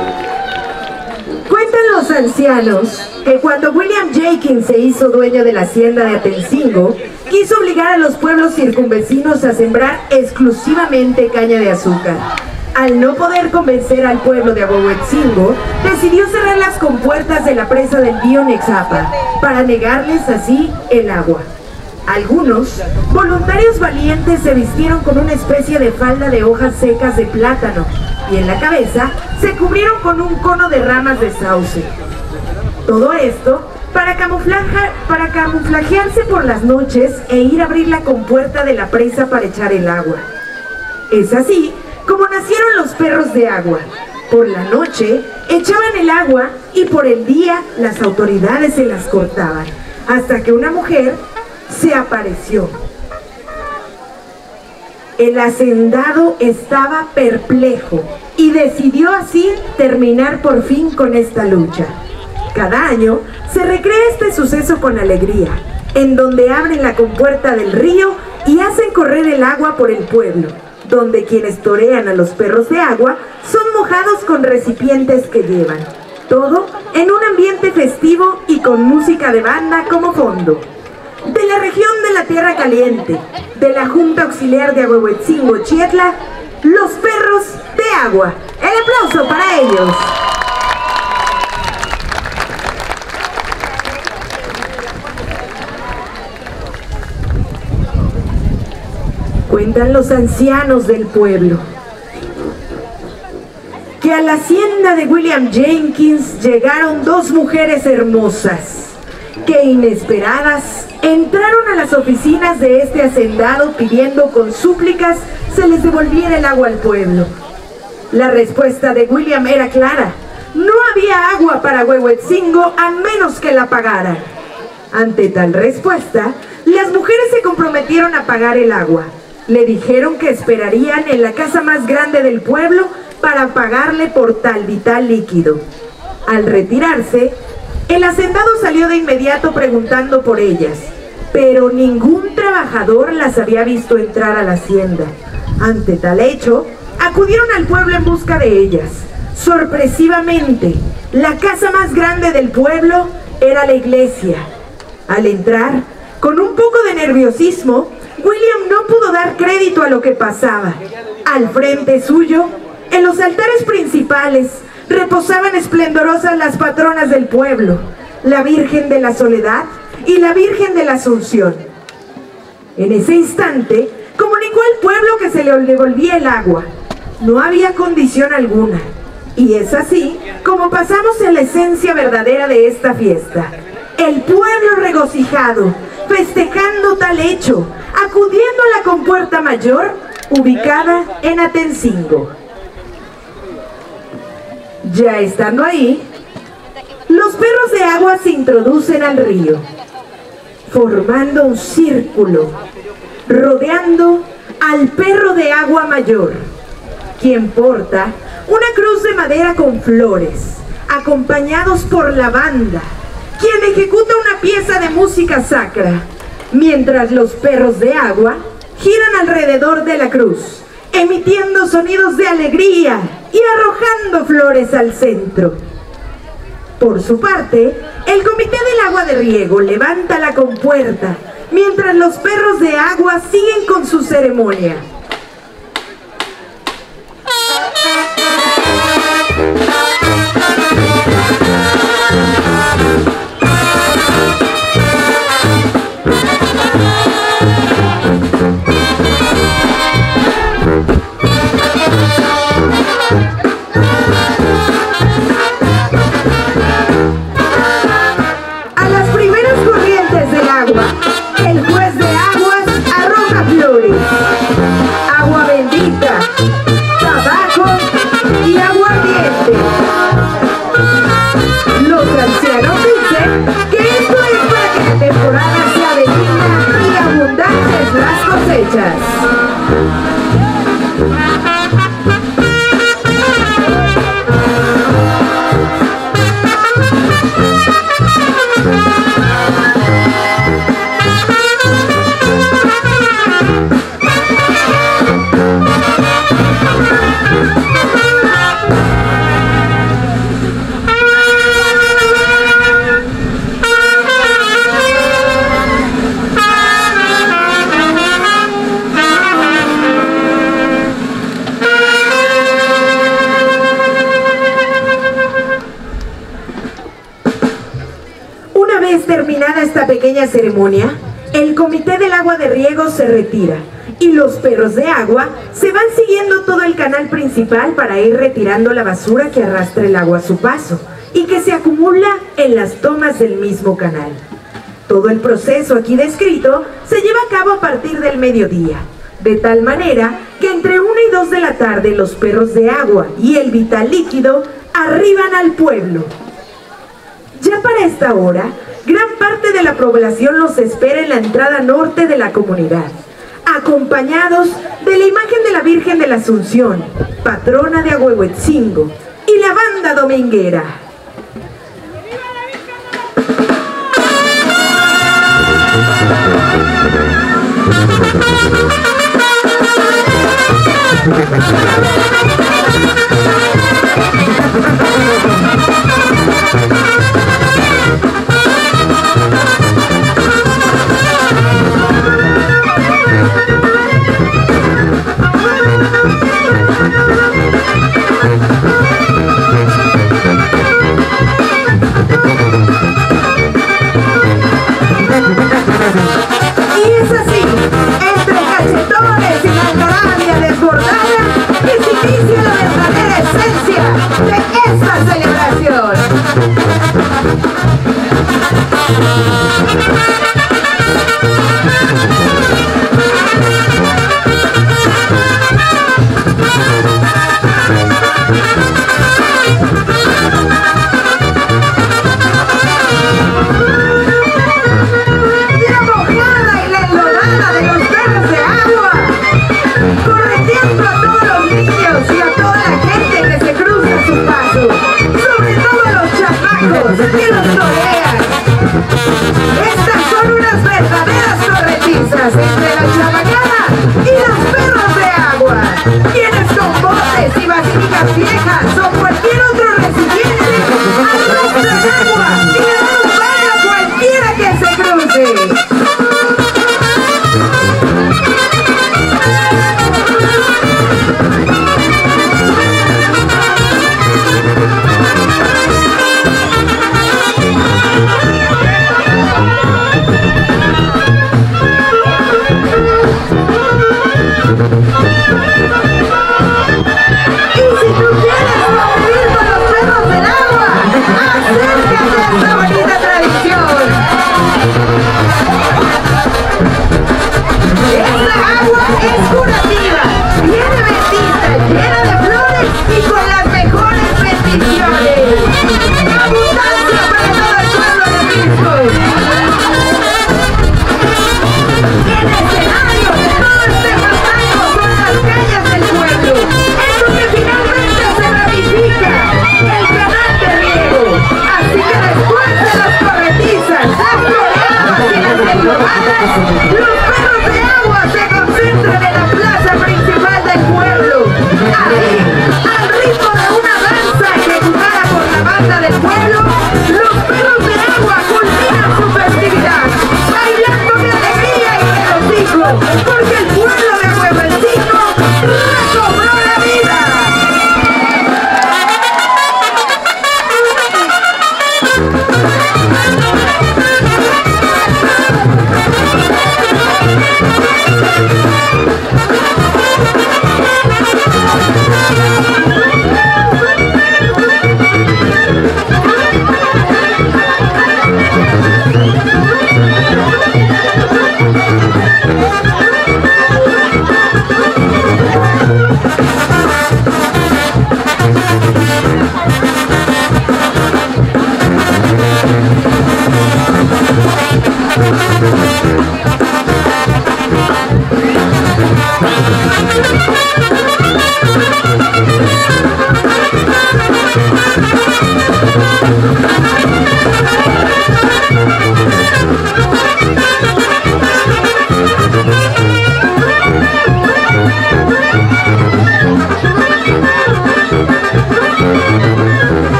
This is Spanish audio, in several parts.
Cuentan los ancianos que cuando William Jenkins se hizo dueño de la hacienda de Atencingo, quiso obligar a los pueblos circunvecinos a sembrar exclusivamente caña de azúcar. Al no poder convencer al pueblo de Ahuehuetzingo, decidió cerrar las compuertas de la presa del río Nexapa para negarles así el agua. Algunos, voluntarios valientes, se vistieron con una especie de falda de hojas secas de plátano y en la cabeza se cubrieron con un cono de ramas de sauce. Todo esto para camuflajearse por las noches e ir a abrir la compuerta de la presa para echar el agua. Es así como nacieron los perros de agua. Por la noche echaban el agua y por el día las autoridades se las cortaban, hasta que una mujer se apareció. El hacendado estaba perplejo y decidió así terminar por fin con esta lucha. Cada año se recrea este suceso con alegría, en donde abren la compuerta del río y hacen correr el agua por el pueblo, donde quienes torean a los perros de agua son mojados con recipientes que llevan. Todo en un ambiente festivo y con música de banda como fondo. De la región de la Tierra Caliente, de la Junta Auxiliar de Ahuehuetzingo, Chietla, los perros de agua. ¡El aplauso para ellos! Cuentan los ancianos del pueblo que a la hacienda de William Jenkins llegaron dos mujeres hermosas que inesperadas entraron a las oficinas de este hacendado pidiendo con súplicas se les devolviera el agua al pueblo. La respuesta de William era clara: no había agua para Ahuehuetzingo a menos que la pagaran. Ante tal respuesta, las mujeres se comprometieron a pagar el agua. Le dijeron que esperarían en la casa más grande del pueblo para pagarle por tal vital líquido. Al retirarse, el hacendado salió de inmediato preguntando por ellas, pero ningún trabajador las había visto entrar a la hacienda. Ante tal hecho, acudieron al pueblo en busca de ellas. Sorpresivamente, la casa más grande del pueblo era la iglesia. Al entrar, con un poco de nerviosismo, William no pudo dar crédito a lo que pasaba. Al frente suyo, en los altares principales, reposaban esplendorosas las patronas del pueblo, la Virgen de la Soledad y la Virgen de la Asunción. En ese instante, comunicó al pueblo que se le devolvía el agua. No había condición alguna. Y es así como pasamos a la esencia verdadera de esta fiesta. El pueblo regocijado, festejando tal hecho, acudiendo a la compuerta mayor, ubicada en Atencingo. Ya estando ahí, los perros de agua se introducen al río, formando un círculo, rodeando al perro de agua mayor, quien porta una cruz de madera con flores, acompañados por la banda, quien ejecuta una pieza de música sacra, mientras los perros de agua giran alrededor de la cruz, emitiendo sonidos de alegría y arrojando flores al centro. Por su parte, el Comité del Agua de Riego levanta la compuerta, mientras los perros de agua siguen con su ceremonia. El juez de aguas arroja flores. esta pequeña ceremonia, el comité del agua de riego se retira y los perros de agua se van siguiendo todo el canal principal para ir retirando la basura que arrastra el agua a su paso y que se acumula en las tomas del mismo canal. Todo el proceso aquí descrito se lleva a cabo a partir del mediodía, de tal manera que entre 1 y 2 de la tarde los perros de agua y el vital líquido arriban al pueblo. Ya para esta hora, gran parte de la población los espera en la entrada norte de la comunidad, acompañados de la imagen de la Virgen de la Asunción, patrona de Ahuehuetzingo, y la banda dominguera. Y es así, entre cachetones y la algarabia desbordada, que se inicia la verdadera esencia de esta celebración. Que los torean. Estas son unas verdaderas corretizas entre la chabacana y los perros de agua, quienes con botes y vasijas viejas o cualquier otro recipiente arrastran agua y le dan un baño a cualquiera que se cruce. Los perros de agua se concentran en la plaza principal del pueblo. Ahí, al ritmo de una danza ejecutada por la banda del pueblo, los perros de agua culminan su festividad, bailando de alegría y regocijo, porque el pueblo de Ahuehuetzingo recobró la vida.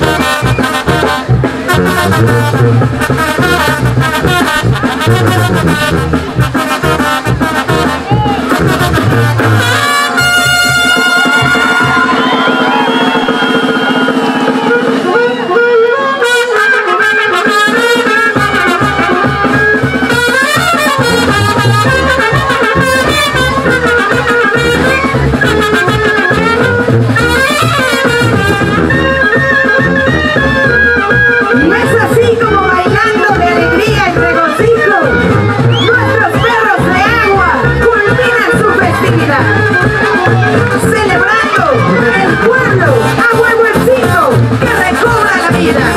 Thank you. alegría y regocijo, nuestros perros de agua culminan su festividad, celebrando el pueblo a Huehuetzintlo que recobra la vida.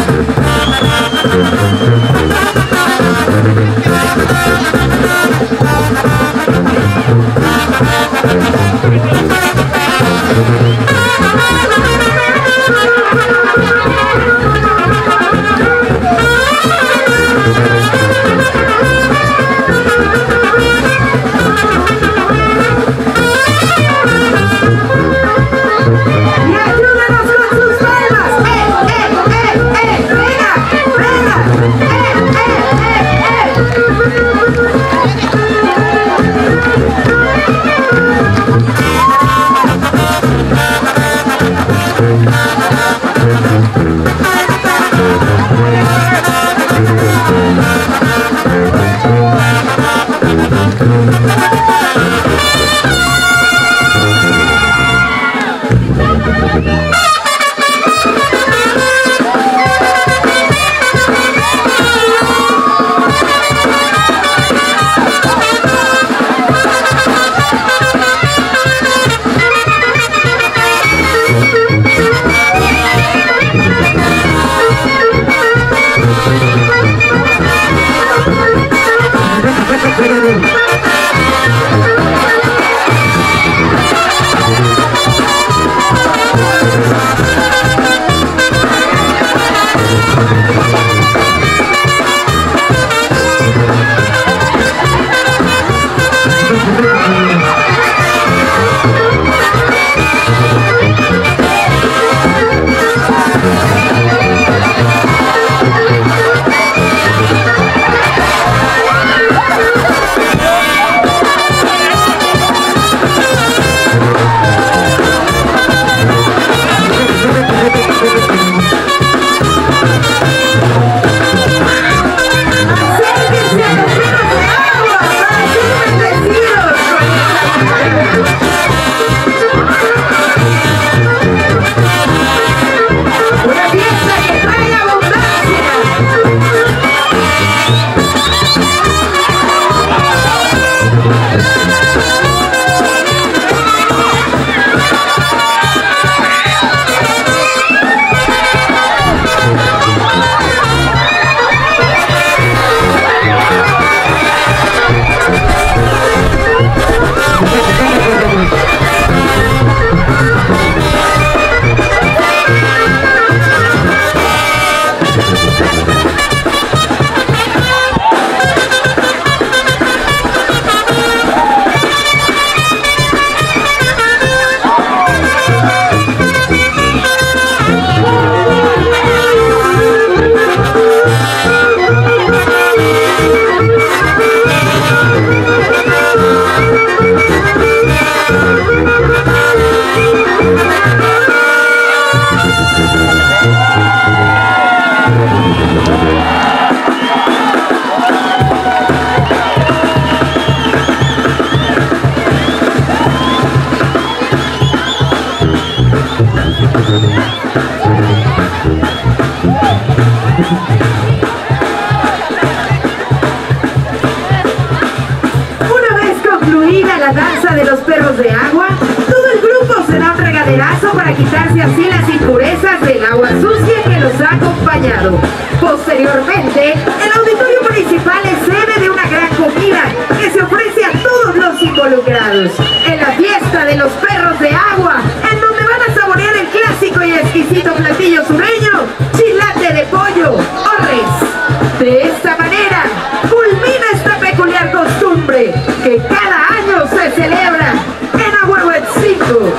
La danza de los perros de agua, todo el grupo se da un regaderazo para quitarse así las impurezas del agua sucia que los ha acompañado. Posteriormente, el auditorio municipal es sede de una gran comida que se ofrece a todos los involucrados en la fiesta de los perros de agua, en donde van a saborear el clásico y exquisito platillo sureño, chilate de pollo o res. De esta manera, culmina esta peculiar costumbre que cada año se celebra en Huehuetzintlo.